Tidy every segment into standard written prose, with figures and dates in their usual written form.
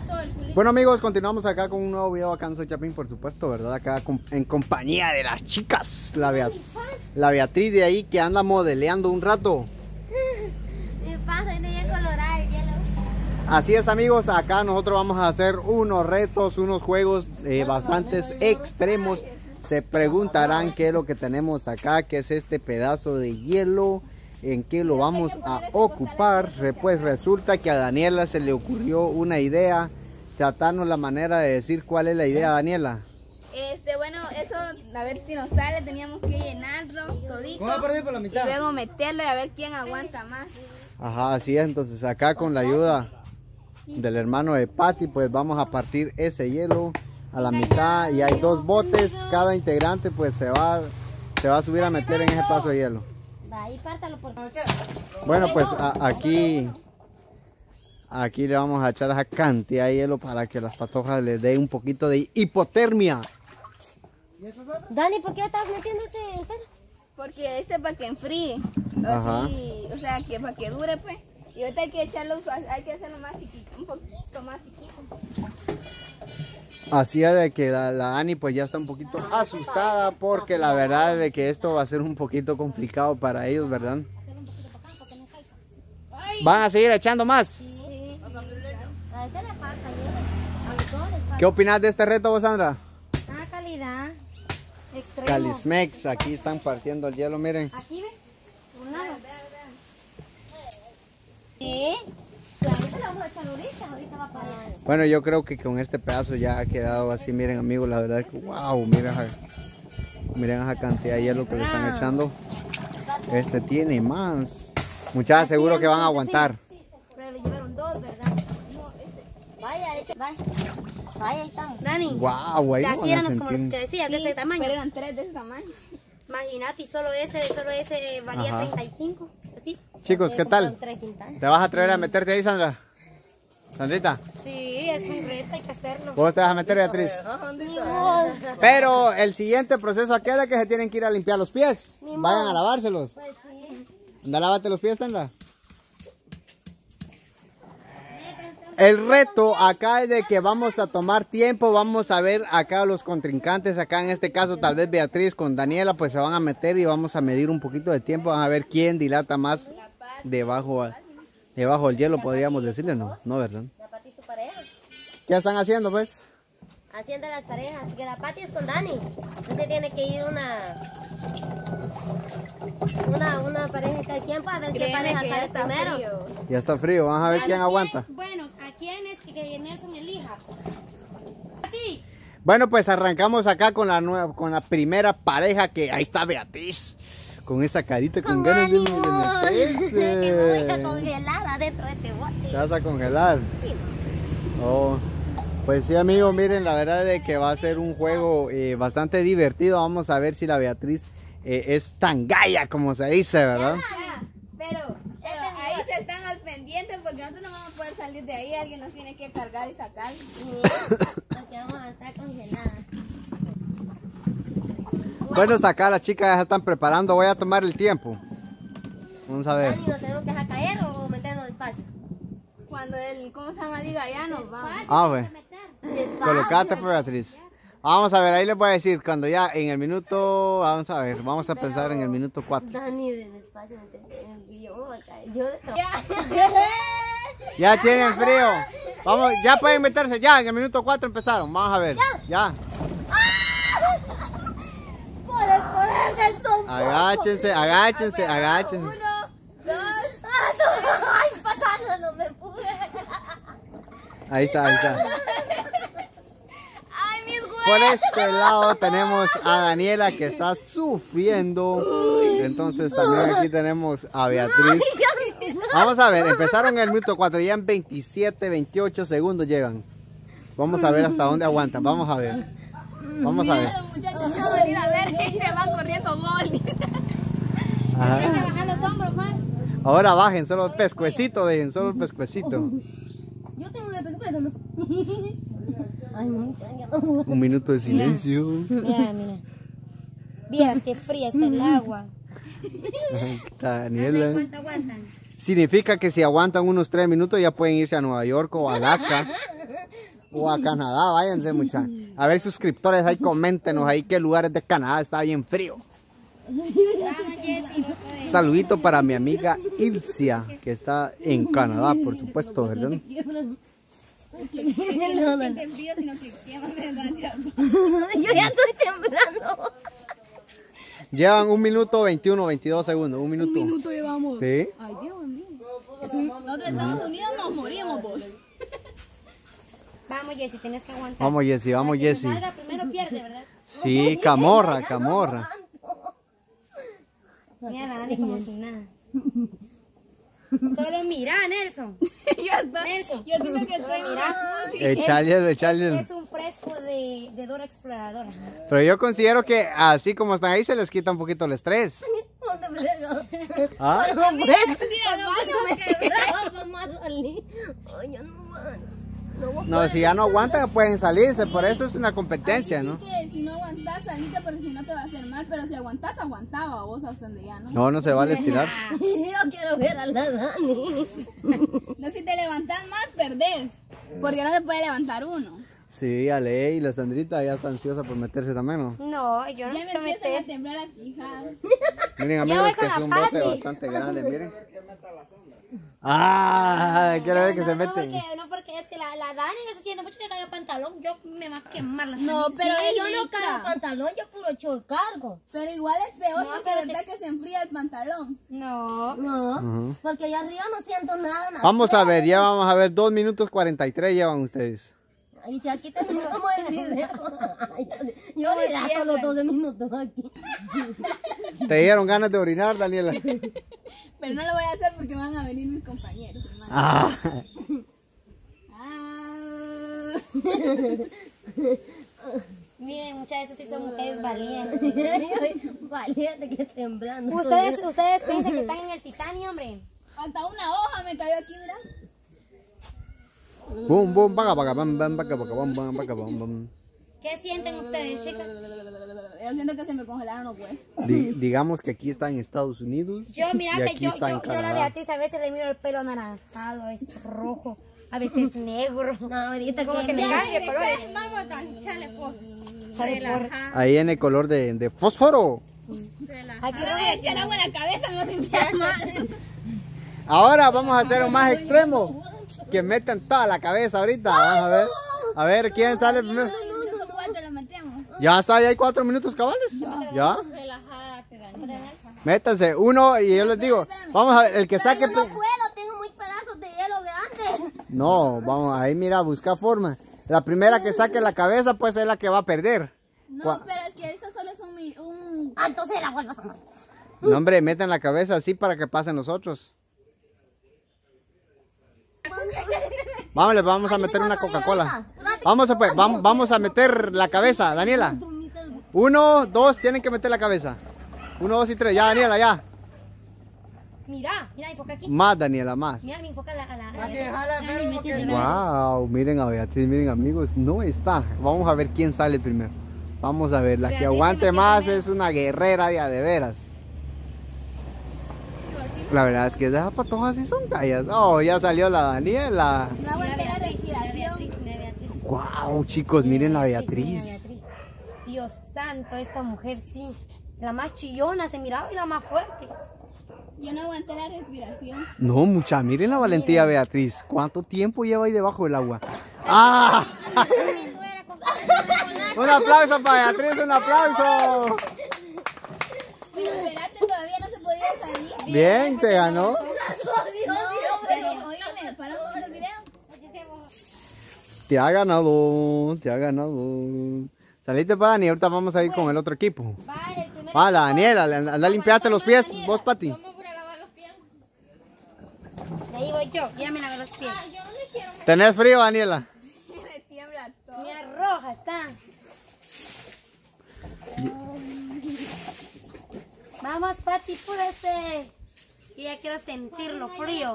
Bueno amigos, continuamos acá con un nuevo video acá en Soy Chapín, por supuesto, ¿verdad? Acá en compañía de las chicas, la Beatriz de ahí que anda modeleando un rato. Así es amigos, acá nosotros vamos a hacer unos retos, unos juegos bastantes extremos. Se preguntarán qué es lo que tenemos acá, qué es este pedazo de hielo, en qué lo vamos a ocupar. Pues resulta que a Daniela se le ocurrió una idea. Tratarnos la manera de decir cuál es la idea, Daniela. Bueno, eso a ver si nos sale, teníamos que llenarlo todito Por la mitad. y luego meterlo y a ver quién aguanta más. Ajá, así es. Entonces acá con la ayuda del hermano de Patty, pues vamos a partir ese hielo a la mitad y hay dos botes. Cada integrante pues se va a subir a meter en ese pedazo de hielo. Bueno, pues aquí le vamos a echar esa cantidad de hielo para que las patojas les dé un poquito de hipotermia. Dani, ¿por qué estás metiendo este? Porque para que enfríe. Ajá. Así, o sea, que para que dure pues. Y ahorita hay que echarlo, hay que hacerlo más chiquito, un poquito más chiquito. Así es de que la Dani pues ya está un poquito asustada porque la verdad es de que esto va a ser un poquito complicado para ellos, ¿verdad? ¿Van a seguir echando más? ¿Qué opinas de este reto vos, Sandra? Calidad. Extremo. Calismex, aquí están partiendo el hielo, miren. Aquí ve. Un lado. ¿Sí? Ahorita lo vamos a echar ahorita va a parar. Bueno, yo creo que con este pedazo ya ha quedado así, miren amigos, la verdad es que wow, miren esa cantidad de hielo que le están echando. Este tiene más. Muchachas, seguro que van a aguantar. Pero le llevaron dos, ¿verdad? Vaya, ahí estamos. Dani. Wow, ahí así eran como los que decías, de ese tamaño. Pero eran tres de ese tamaño. Imagínate, solo ese valía 35. ¿Así? Chicos, ¿qué tal? ¿Te vas a atrever a meterte ahí, Sandra? ¿Sandrita? Sí, es un reto, hay que hacerlo. ¿Vos te vas a meter, Beatriz? Pero el siguiente proceso aquel es que se tienen que ir a limpiar los pies. Vayan a lavárselos. Pues sí. Anda, lávate los pies, Sandra. El reto acá es de que vamos a tomar tiempo, vamos a ver acá los contrincantes, acá en este caso tal vez Beatriz con Daniela pues se van a meter y vamos a medir un poquito de tiempo, vamos a ver quién dilata más debajo del hielo, podríamos decirle, ¿no? No, ¿verdad? La Pati es tu pareja. ¿Qué están haciendo pues? Haciendo las parejas, que la Pati es con Dani. Entonces tiene que ir una pareja cada tiempo a ver qué pareja sale primero. Frío. Ya está frío, vamos a ver quién aguanta. Bueno, ¿a quién es que Nelson elija? A ti. Bueno, pues arrancamos acá con la primera pareja que ahí está Beatriz. Con esa carita, con ganas de meterse. Que me voy a congelar adentro de este bote. ¿Te vas a congelar? Sí. Oh, pues sí amigos, miren, la verdad es que va a ser un juego bastante divertido. Vamos a ver si la Beatriz es tan galla como se dice, ¿verdad? Pero ahí se están al pendiente porque nosotros no vamos a poder salir de ahí. Alguien nos tiene que cargar y sacar. Porque vamos a estar congeladas. Bueno, acá las chicas ya se están preparando. Voy a tomar el tiempo. Vamos a ver. Dani, ¿nos tenemos que dejar caer o meternos despacio? Cuando ¿cómo se llama? Diga, ya nos vamos. Ah, bueno. Colocate, pues, Beatriz. Vamos a ver, ahí les voy a decir, cuando ya en el minuto, vamos a ver, vamos a pensar en el minuto 4. Dani, despacio, yo Ya tienen frío. Vamos, ya pueden meterse, ya en el minuto 4 empezaron. Vamos a ver, ya. Por el poder del sol. Agáchense. 1, 2. Ay, pasando, no me pude. Ahí está. Ay, mis huevos. Por este lado tenemos a Daniela que está sufriendo. Entonces también aquí tenemos a Beatriz. Vamos a ver, empezaron en el minuto 4, ya en 27, 28 segundos llegan. Vamos a ver hasta dónde aguantan, vamos a ver. Vamos a ver. Muchachos, no venir a ver que se van corriendo gol. Ajá. Hay que bajar los hombros más. Ahora bajen solo el pescuecito, dejen solo el pescuecito. Yo tengo una pescuezo, ¿no? Ay, no. Un minuto de silencio. Mira. Vieras qué fría está el agua. Daniela. ¿Cuánto aguantan? Significa que si aguantan unos 3 minutos ya pueden irse a Nueva York o a Alaska. o a Canadá, váyanse mucha. A ver, suscriptores, ahí coméntenos ahí qué lugares de Canadá está bien frío. Saludito para mi amiga Ilcia, que está en Canadá, por supuesto, ¿verdad? Que te envío, sino que quémame. Yo ya estoy temblando. Llevan 1 minuto 21, 22 segundos. 1 minuto. 1 minuto llevamos. Sí. Ay, Dios mío. Nosotros en Estados Unidos nos morimos, vos. Vamos, Jessy, tienes que aguantar. Vamos, Jessy, vamos, Jessy. Salga primero pierde, ¿verdad? Sí, Camorra, Camorra. Mira la Dani como si nada. Solo mira, Nelson. Nelson. Yo siento que estoy Echarle. Es un fresco de Dora Exploradora. Pero yo considero que así como están ahí se les quita un poquito el estrés. ¿Ah? No, si ya no aguantan pueden salirse, por eso es una competencia, Ahí sí ¿no? que si no aguantas, salite porque si no te va a hacer mal. Pero si aguantas, aguantaba vos hasta donde ya, ¿no? No, no se vale estirar. Yo quiero ver a la Dani. No, si te levantas mal, perdés. Porque no se puede levantar uno. Sí, Ale y la Sandrita ya está ansiosa por meterse también, ¿no? No, yo no Ya me quiero empiezan a meter. temblar las quijadas. Miren Ya amigos, voy que con es la un bote Pati. bastante grande, miren. Ah, quiero ver que se meten. No, porque es que la Dani no se siente mucho que cae el pantalón. Yo me va a quemar la No, pero yo no rica. cargo pantalón, yo puro short cargo. Pero igual es peor No, porque pero es verdad que se enfría el pantalón. No. Ujú. Porque allá arriba no siento nada. Vamos a ver, ya vamos a ver, 2 minutos 43 llevan ustedes. Y si aquí terminamos el video. Yo le gasto los 12 minutos aquí. ¿Te dieron ganas de orinar, Daniela? Pero no lo voy a hacer porque van a venir mis compañeros, hermano. Ah. Ah. Miren, muchas veces sí son mujeres valientes. Valientes que temblando. Ustedes piensan que están en el Titanic, hombre. Hasta una hoja me cayó aquí, mira. Boom, boom, baga, baga, bam, bam, baga, baga, bam, bam, baga, bam, bam. ¿Qué sienten ustedes, chicas? Yo siento que se me congelaron los huesos. Digamos que aquí está en Estados Unidos. Yo, mira y que aquí yo está en la Canadá. Beatriz a veces le miro el pelo anaranjado, es rojo, a veces negro. No, ahorita como que me cambia de colores. Vamos a chale, por. Sale por... Ahí en el color de fósforo. Aquí No voy a echar agua en la cabeza, me vas a limpiar más. Ahora vamos a hacer un más extremo. Que metan toda la cabeza ahorita. Vamos a ver. A ver quién sale primero. Minuto 4 lo metemos. Ya está, ya hay 4 minutos cabales. Ya. Relájate, Dani. Métanse uno y yo les digo. Vamos a ver, el que saque. No puedo, tengo muy pedazos de hielo grandes. No, vamos ahí, mira, busca forma. La primera que saque la cabeza, pues es la que va a perder. No, pero es que esto solo es un... Ah, entonces la vuelvo a tomar. No, hombre, metan la cabeza así para que pasen los otros. Vamos a meter una Coca-Cola. Vamos a, pues, vamos a meter la cabeza, Daniela. 1, 2, tienen que meter la cabeza. 1, 2 y 3, ya Daniela, ya. Mira, enfoca aquí. Más Daniela, más. Mira, me enfoca a la... Wow, miren a Beatriz, miren amigos, no está. Vamos a ver quién sale primero. Vamos a ver, la que Beatriz aguante es la que más primero. es una guerrera ya de veras. La verdad es que esas patojas sí son callas. Oh, ya salió la Daniela. No aguanté la respiración. Wow, chicos, miren la Beatriz. Dios santo, esta mujer sí. La más chillona se miraba y la más fuerte. Yo no aguanté la respiración. No, mucha, miren la valentía Beatriz. ¿Cuánto tiempo lleva ahí debajo del agua? ¡Ah! Un aplauso para Beatriz, un aplauso. Pero espérate, todavía no se podía salir. Bien, te ganó. No, pero oíme, para un poquito el video. Te ha ganado, te ha ganado. Saliste para Dani, ahorita vamos a ir con el otro equipo. Vale, el primer Va, la Daniela, anda a limpiarte los pies, vos Pati. de ahí voy yo, ya me lavé los pies. ¿Tenés frío, Daniela? Me tiembla todo. Mira, roja está. Vamos, Pati, púrese. Y ya quiero sentirlo frío.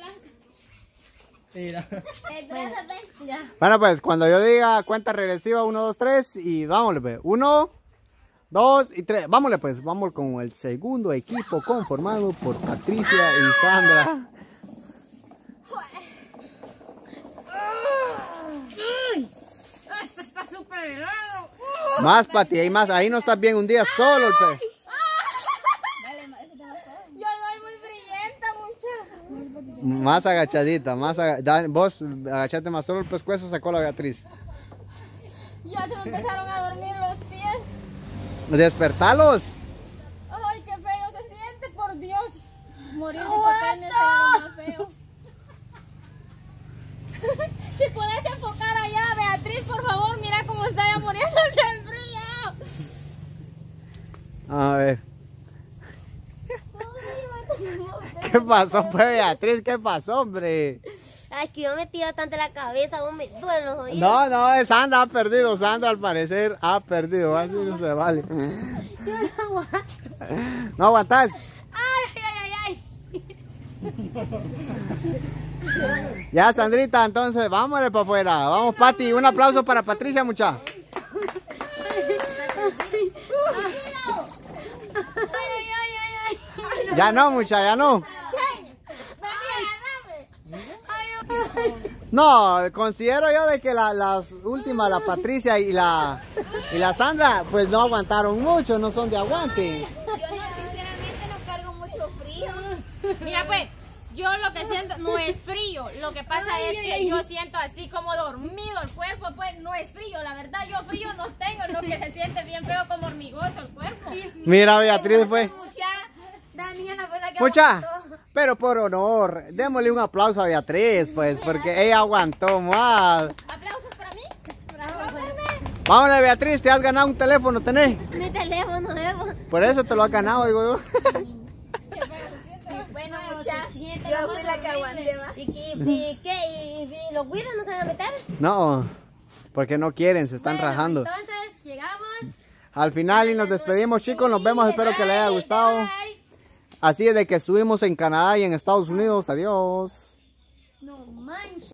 Bueno, pues cuando yo diga cuenta regresiva, 1, 2, 3 y vámonos pues. 1, 2 y 3. Vámonos pues, vamos con el segundo equipo conformado por Patricia y Sandra. Uy. Más, Pati, ahí más. Ahí no estás bien un día solo. Dale, ese te va a hacer. Yo soy muy brillenta, mucha. Más agachadita, vos agachate más, solo el pescuezo sacó la Beatriz. Ya se me empezaron a dormir los pies. Despertalos. Ay, qué feo se siente, por Dios. Morir de hipotermia es lo más feo. Si podés enfocar allá, Beatriz, por favor, mira cómo está ya muriendo del frío. A ver. ¿Qué pasó, pues, Beatriz? ¿Qué pasó, hombre? Ay, que yo me tiro tanto la cabeza, vos me duelen los oídos. No, Sandra ha perdido. Sandra, al parecer, ha perdido. Así no se vale. Yo no aguanto. ¿No aguantás? Ay. Ya, Sandrita, entonces, vámonos para afuera. Vamos, Pati. Un aplauso para Patricia, mucha. Ya no, mucha, ya no. No, considero yo de que las últimas, la Patricia y la Sandra, pues no aguantaron mucho, no son de aguante. Yo no, sinceramente no cargo mucho frío. Mira, pues, yo lo que siento no es frío. Lo que pasa es que yo siento así como dormido el cuerpo, pues no es frío. La verdad, yo frío no tengo, lo que se siente bien feo como hormigoso el cuerpo. Mira, Beatriz, pues. Daniela fue la que Mucha, aguantó. pero por honor, démosle un aplauso a Beatriz, pues, porque ella aguantó más. ¿Aplausos para mí? Vámonos, Beatriz, te has ganado un teléfono, ¿tenés? Mi teléfono nuevo. Por eso te lo has ganado, digo yo. Bueno, mucha, yo fui la que aguanté más. ¿Y qué? ¿Y los güiros no se van a meter? No, porque no quieren, se están rajando. Entonces, llegamos. Al final y nos despedimos, chicos, nos vemos, espero que les haya gustado. Así es de que estuvimos en Canadá y en Estados Unidos, adiós. No manches.